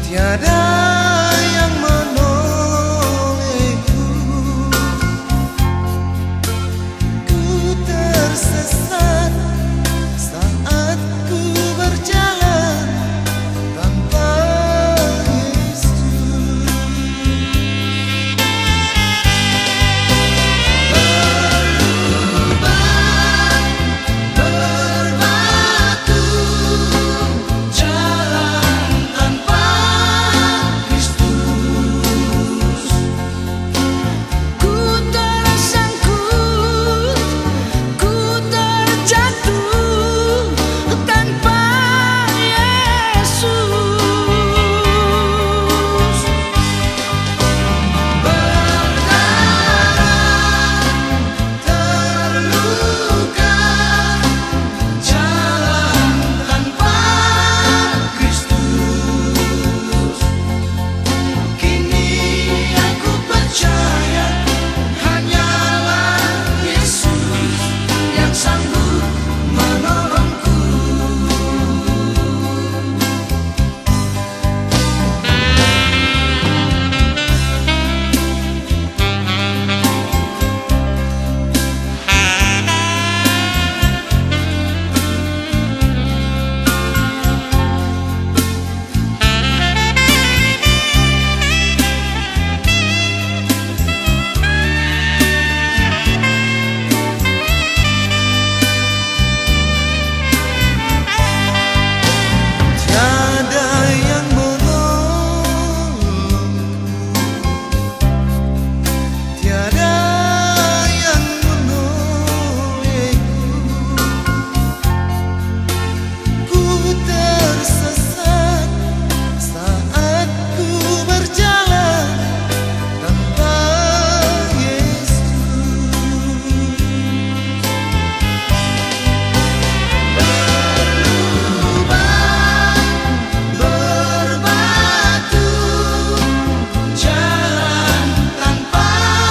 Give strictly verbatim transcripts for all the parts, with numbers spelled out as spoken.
Tiada yang menolehku, ku tersesat saat ku berjalan tanpa Yesus. Berlubang berbatu, jalan tanpa Kristus. Ku tersangkut, ku terjatuh tanpa Yesus. Berdarah, terluka, jalan tanpa Kristus. Kini aku percaya hanyalah Yesus yang sanggup menolongku. Tiada yang menolongku, tiada yang menolehku. Ku tersesat saat ku berjalan tanpa Yesus. Berlubang berbatu, jalan tanpa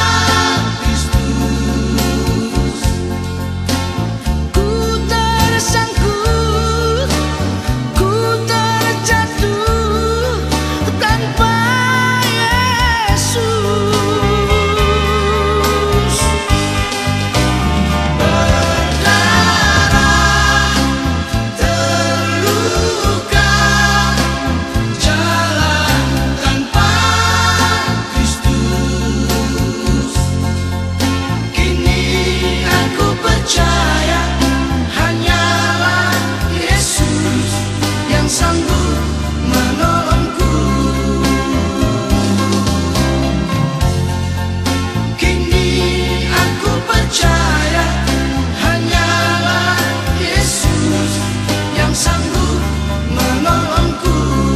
Kristus. Ku tersangkut, ku terjatuh tanpa Yesus. Berdarah, terluka, jalan tanpa Kristus. Kini aku percaya hanyalah Yesus yang sanggup menolongku. Kini aku percaya hanyalah Yesus yang sanggup menolongku.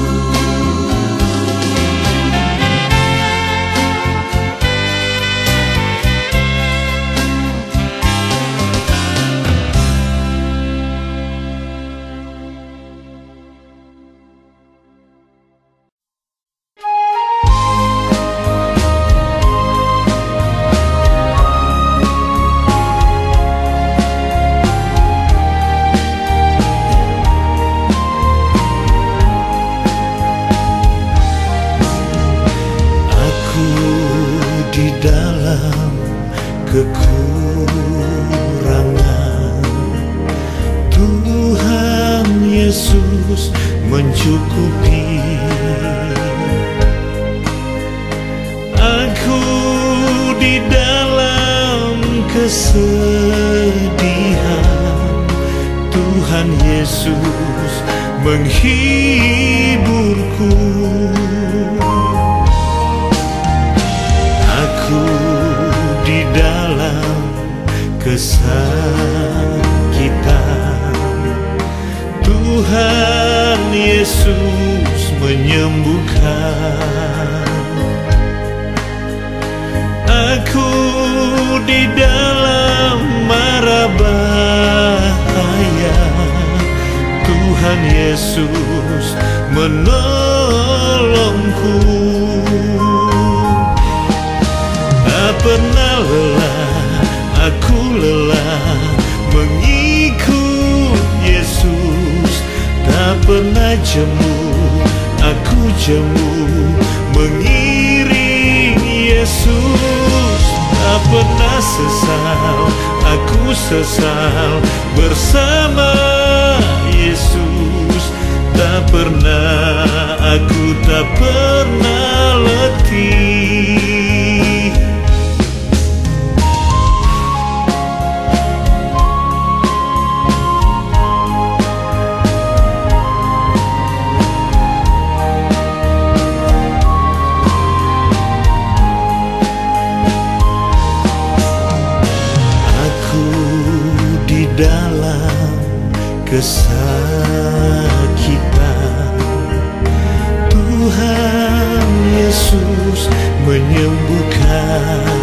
Aku di dalam kekurangan, Tuhan Yesus mencukupi. Aku di dalam kesedihan, Tuhan Yesus menghiburku. Aku di dalam kesakitan, Tuhan Yesus menyembuhkan. Aku di dalam mara bahaya, Tuhan Yesus menolongku. Tak pernah lelah, aku lelah mengikut Yesus. Tak pernah jemu, aku jemu mengiring Yesus. Tak pernah sesal, aku sesal bersama Yesus. Tak pernah, aku tak pernah letih. Aku di dalam kesakitan, Tuhan Yesus menyembuhkan.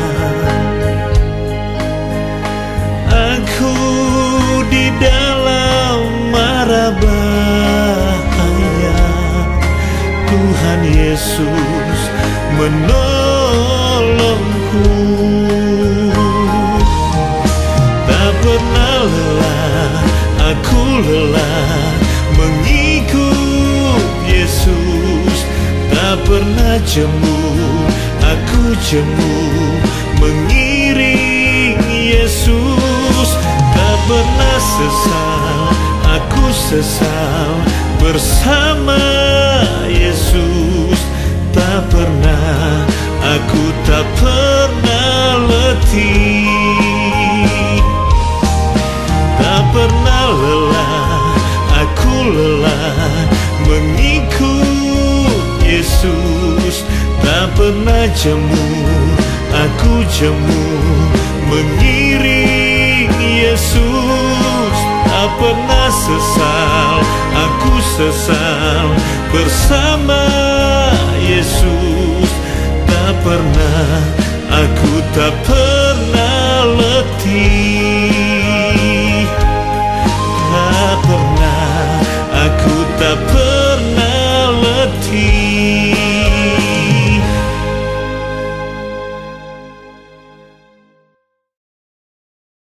Aku di dalam mara bahaya, Tuhan Yesus menolongku. Tak pernah lelah, aku lelah mengikut Yesus. Tak pernah jemu, aku jemu mengiring Yesus. Tak pernah sesal, aku sesal bersama Yesus. Tak pernah, aku tak pernah letih. Tak pernah lelah, aku lelah mengikut Yesus. Tak pernah jemu, aku jemu mengiring Yesus. Tak pernah sesal, aku sesal bersama Yesus. Tak pernah, aku tak pernah